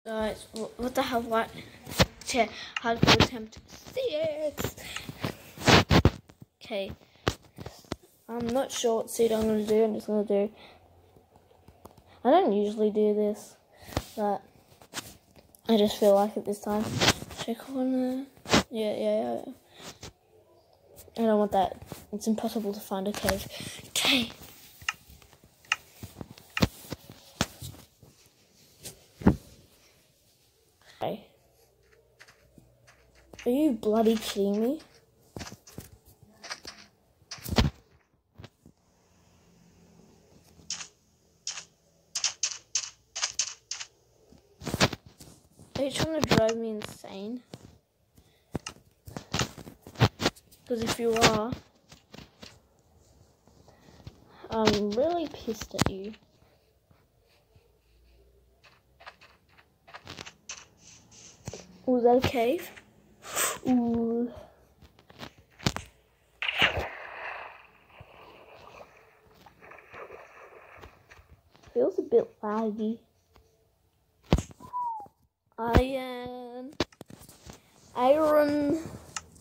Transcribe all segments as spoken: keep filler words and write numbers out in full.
Guys, what the hell? What? Chair. Hardcore attempt six. Okay. I'm not sure what suit I'm gonna do. I'm just gonna do. I don't usually do this, but I just feel like it this time. Check on the. Yeah, yeah, yeah. I don't want that. It's impossible to find a cave. Okay. Okay. Are you bloody kidding me? Are you trying to drive me insane? Because if you are, I'm really pissed at you. Was that a cave? Ooh. Feels a bit laggy. Iron. Iron.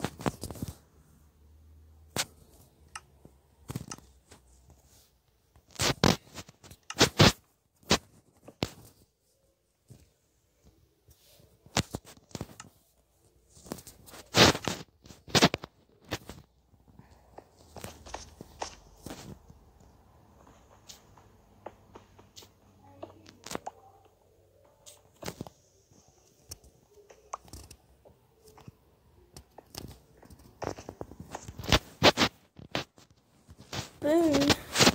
Boom.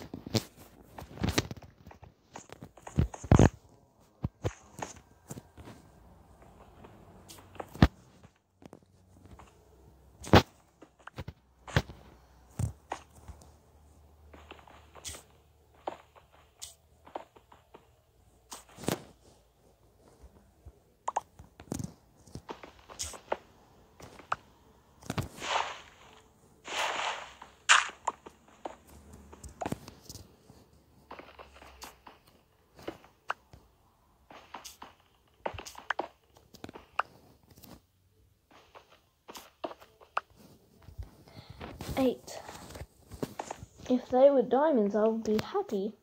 Eight. If they were diamonds, I would be happy.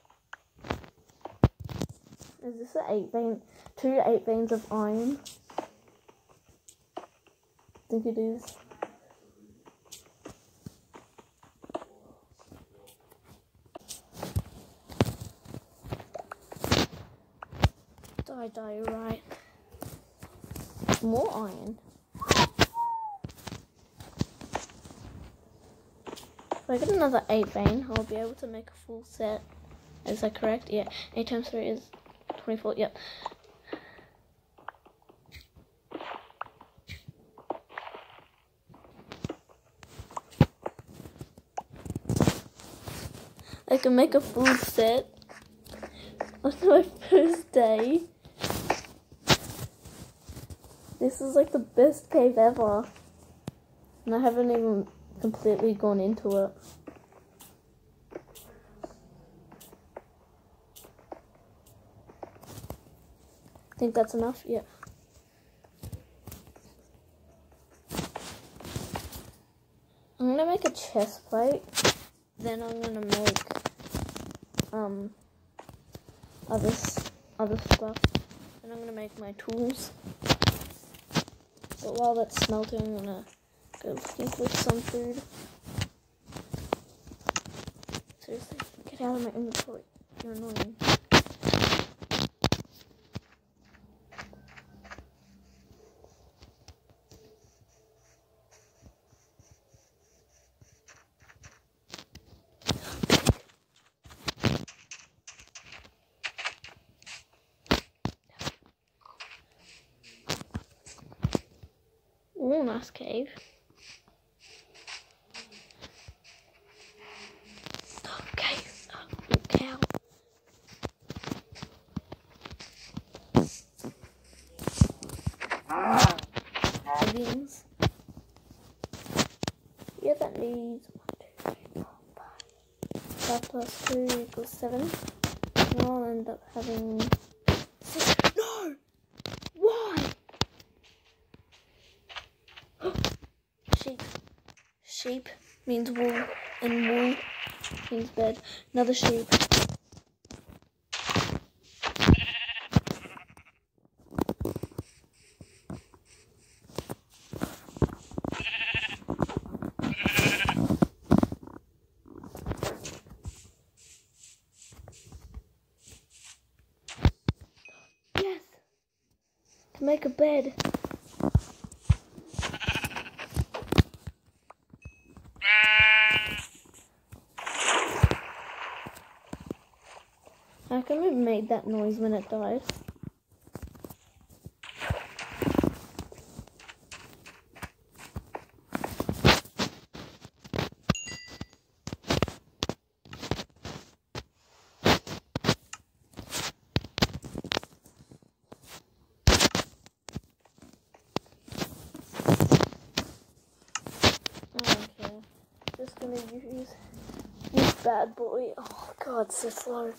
Is this an eight vein? Two eight veins of iron? I think it is. Die, die, right. More iron. If I get another eight vein, I'll be able to make a full set. Is that correct? Yeah. eight times three is twenty-four. Yep. I can make a full set on my first day. This is like the best cave ever. And I haven't even completely gone into it. Think that's enough? Yeah. I'm gonna make a chest plate. Then I'm gonna make um other other stuff. And I'm gonna make my tools. But while that's smelting, I'm gonna go looking for some food. Seriously, get out of my inventory. You're annoying. Ooh, nice cave. Okay, oh, cow. Beans. Yeah, that needs one, two, three, four, five. Five plus two equals seven. And I'll end up having six. No! Sheep means wool, and wool means bed. Another sheep. Yes! To make a bed. How come it made that noise when it died? Okay, just gonna use this bad boy. Oh god, so slow.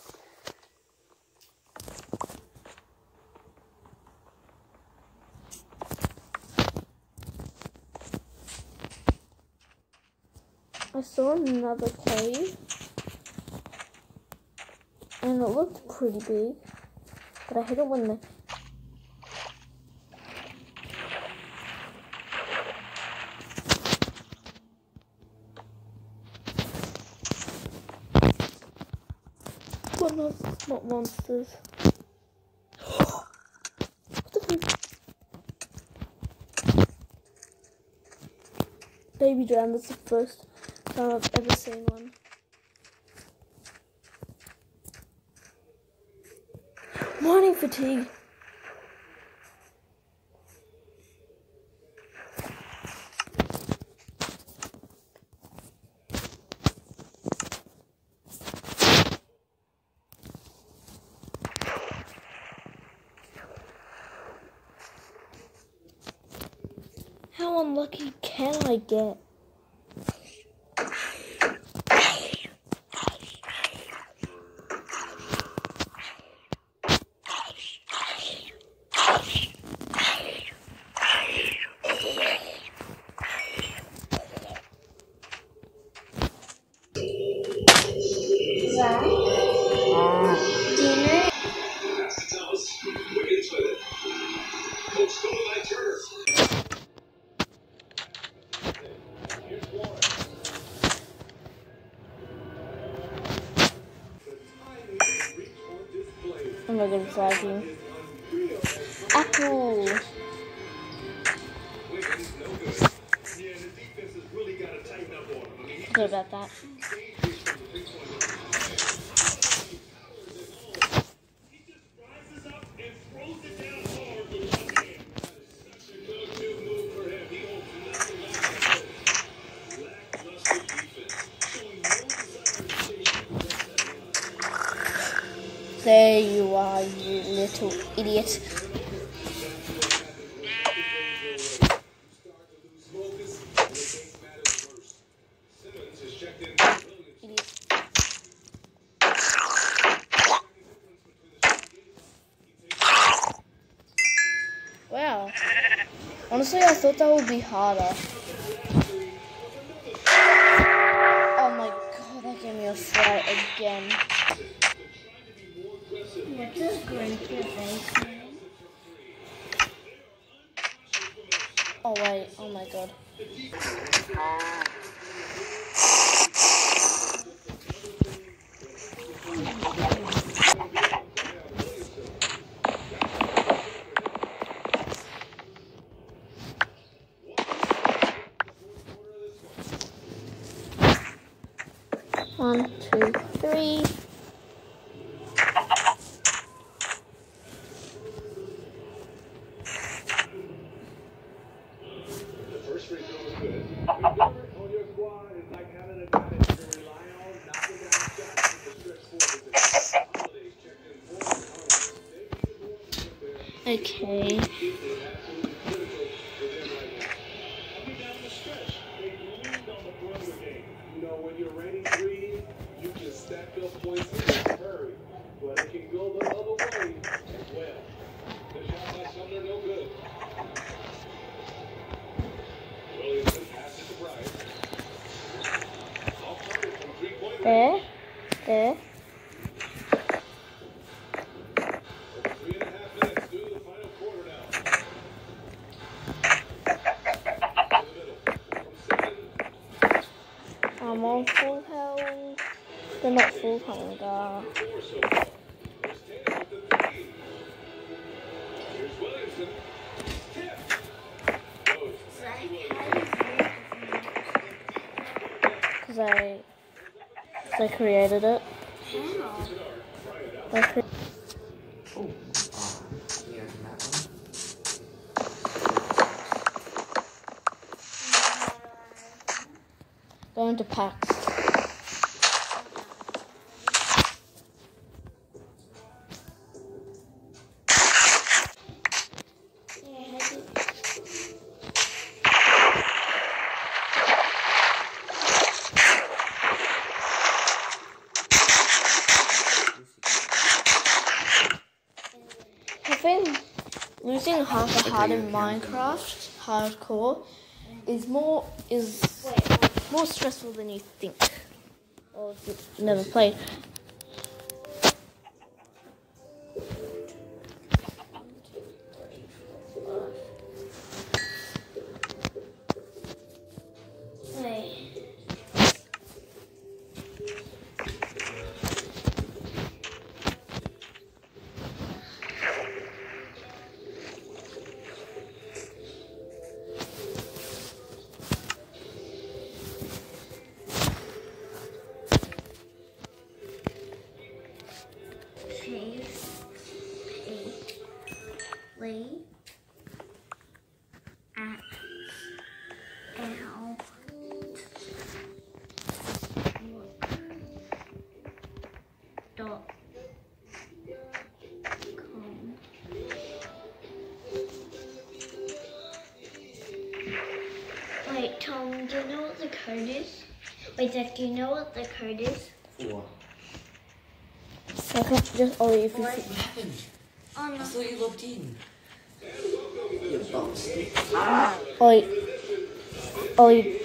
I saw another cave, and it looked pretty big, but I hate it when the what, mon what monsters? What the fuck? Baby drown, that's the first time I've ever seen one. Morning fatigue. How unlucky can I get? Dinner. Oh my god, it's lagging. Apple! Sorry about that. There you are, you little idiot. Wow. Honestly, I thought that would be harder. Oh my god, that gave me a fright again. What does break your face mean? Oh wait, oh my god. One, two, three. Okay. There. There. I'm on full health. They're not full hunger. Because I, cause I created it. I cre Oh, yeah, that one. Going to packs. I think losing half a heart in Minecraft hardcore is more is more stressful than you think, or if you've never played. Lee at L dot com. Wait, Tom, do you know what the code is? Wait, Zach, do you know what the code is? What? So I can just oh if you What happened? Oh I no. thought you logged in. You bastard. Oi. Oi.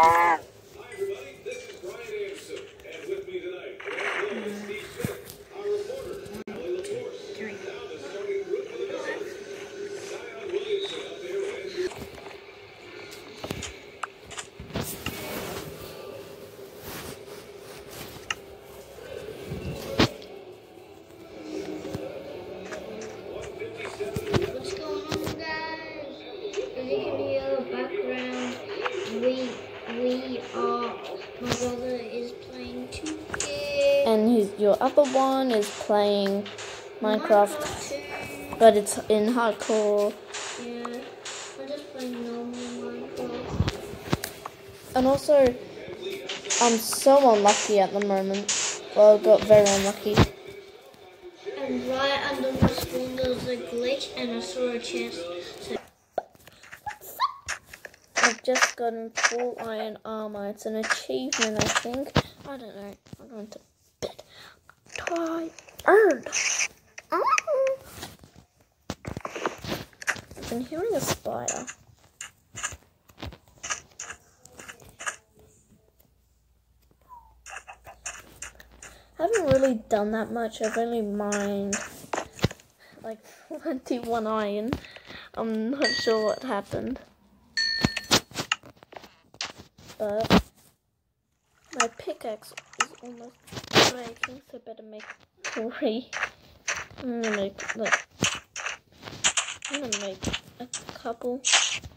What's going on, guys? As you can hear the background, we we are my brother is playing two K. And his, your other one is playing Minecraft, two. but it's in hardcore. Yeah, I'm just playing normal Minecraft. And also, I'm so unlucky at the moment. Well, I got very unlucky. And right under my spawn there was a glitch and I saw a chest. So I've just gotten full iron armor. It's an achievement, I think. I don't know. I'm going to bed. Tired. I've been hearing a spider. I haven't really done that much. I've only mined like twenty-one iron. I'm not sure what happened. But my pickaxe is almost breaking, so I better make three. I'm gonna make like I'm gonna make a couple.